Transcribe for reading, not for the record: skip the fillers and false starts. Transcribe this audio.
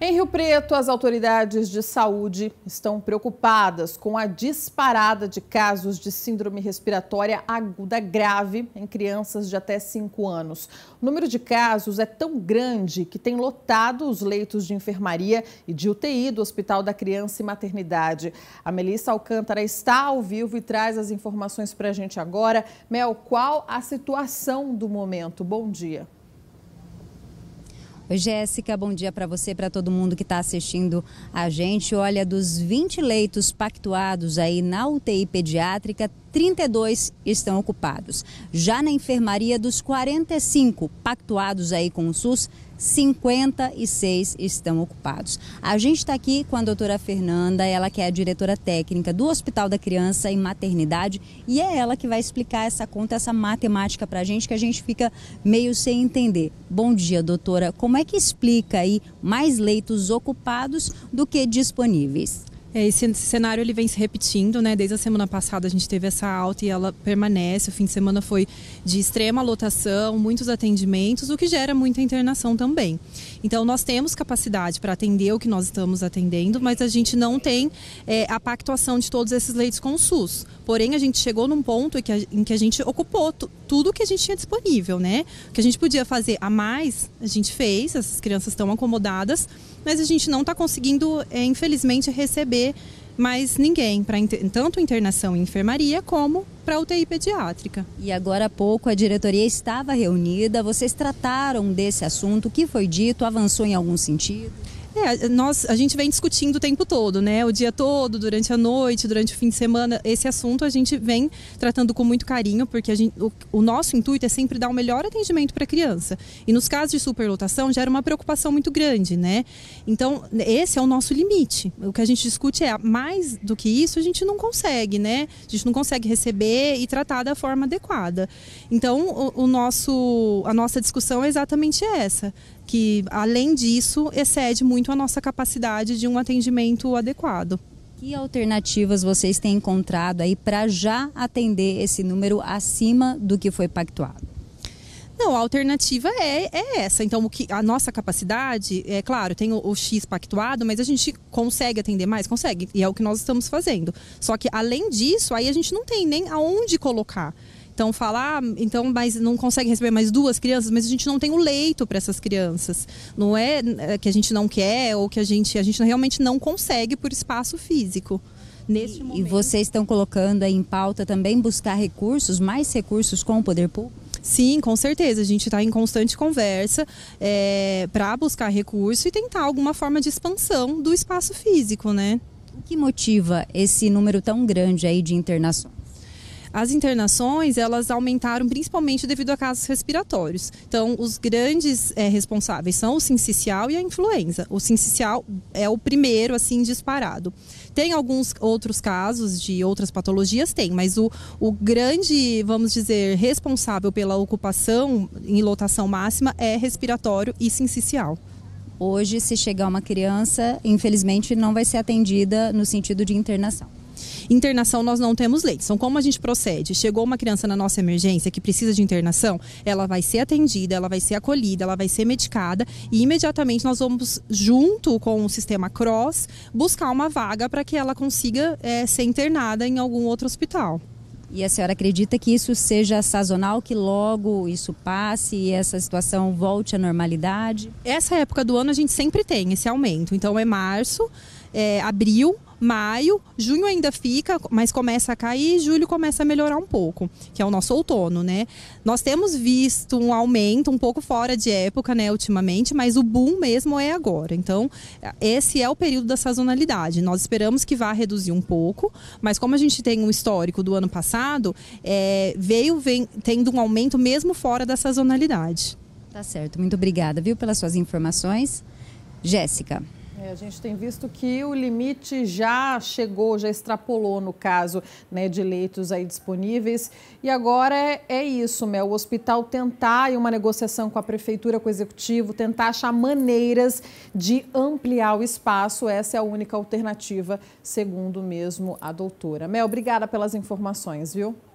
Em Rio Preto, as autoridades de saúde estão preocupadas com a disparada de casos de síndrome respiratória aguda grave em crianças de até 5 anos. O número de casos é tão grande que tem lotado os leitos de enfermaria e de UTI do Hospital da Criança e Maternidade. A Melissa Alcântara está ao vivo e traz as informações para a gente agora. Mel, qual a situação do momento? Bom dia. Oi, Jéssica, bom dia para você, para todo mundo que está assistindo a gente. Olha, dos 20 leitos pactuados aí na UTI pediátrica, 32 estão ocupados. Já na enfermaria, dos 45 pactuados aí com o SUS, 56 estão ocupados. A gente está aqui com a doutora Fernanda, ela que é a diretora técnica do Hospital da Criança e Maternidade, e é ela que vai explicar essa conta, essa matemática para a gente, que a gente fica meio sem entender. Bom dia, doutora. Como é que explica aí mais leitos ocupados do que disponíveis? Esse cenário ele vem se repetindo, né? Desde a semana passada a gente teve essa alta e ela permanece. O fim de semana foi de extrema lotação, muitos atendimentos, o que gera muita internação também. Então nós temos capacidade para atender o que nós estamos atendendo, mas a gente não tem a pactuação de todos esses leitos com o SUS. Porém, a gente chegou num ponto em que a gente ocupou tudo que a gente tinha disponível, né? O que a gente podia fazer a mais, a gente fez, essas crianças estão acomodadas, mas a gente não está conseguindo, infelizmente, receber mais ninguém para tanto internação em enfermaria como para UTI pediátrica. E agora há pouco a diretoria estava reunida, vocês trataram desse assunto, o que foi dito, avançou em algum sentido? A gente vem discutindo o tempo todo, né? O dia todo, durante a noite, durante o fim de semana. Esse assunto a gente vem tratando com muito carinho, porque o nosso intuito é sempre dar o melhor atendimento para a criança. E nos casos de superlotação gera uma preocupação muito grande, né? Então, esse é o nosso limite. O que a gente discute é, mais do que isso, a gente não consegue, né? A gente não consegue receber e tratar da forma adequada. Então, a nossa discussão é exatamente essa, que além disso excede muito a nossa capacidade de um atendimento adequado. Que alternativas vocês têm encontrado aí para já atender esse número acima do que foi pactuado? Não, a alternativa é essa. Então, a nossa capacidade, é claro, tem o X pactuado, mas a gente consegue atender mais? Consegue, e é o que nós estamos fazendo. Só que, além disso, aí a gente não tem nem aonde colocar. Então, mas não consegue receber mais 2 crianças, mas a gente não tem o leito para essas crianças. Não é que a gente não quer ou que a gente realmente não consegue por espaço físico. Neste momento. E vocês estão colocando aí em pauta também buscar recursos, mais recursos com o poder público? Sim, com certeza. A gente está em constante conversa para buscar recurso e tentar alguma forma de expansão do espaço físico, né? O que motiva esse número tão grande aí de internações? As internações, elas aumentaram principalmente devido a casos respiratórios. Então, os grandes responsáveis são o sincicial e a influenza. O sincicial é o primeiro, assim, disparado. Tem alguns outros casos de outras patologias? Tem, mas o grande, vamos dizer, responsável pela ocupação em lotação máxima é respiratório e sincicial. Hoje, se chegar uma criança, infelizmente não vai ser atendida no sentido de internação. Internação nós não temos leitos. Então, como a gente procede? Chegou uma criança na nossa emergência que precisa de internação, ela vai ser atendida, ela vai ser acolhida, ela vai ser medicada e imediatamente nós vamos, junto com o sistema CROSS, buscar uma vaga para que ela consiga ser internada em algum outro hospital. E a senhora acredita que isso seja sazonal, que logo isso passe e essa situação volte à normalidade? Essa época do ano a gente sempre tem esse aumento. Então é março, abril, maio, junho ainda fica, mas começa a cair e julho começa a melhorar um pouco, que é o nosso outono, né? Nós temos visto um aumento um pouco fora de época, né, ultimamente, mas o boom mesmo é agora. Então, esse é o período da sazonalidade. Nós esperamos que vá reduzir um pouco, mas como a gente tem um histórico do ano passado, vem tendo um aumento mesmo fora da sazonalidade. Tá certo, muito obrigada, viu, pelas suas informações. Jéssica. A gente tem visto que o limite já chegou, já extrapolou no caso, né, de leitos aí disponíveis. E agora é isso, Mel, o hospital tentar, em uma negociação com a prefeitura, com o executivo, tentar achar maneiras de ampliar o espaço. Essa é a única alternativa, segundo mesmo a doutora. Mel, obrigada pelas informações, viu?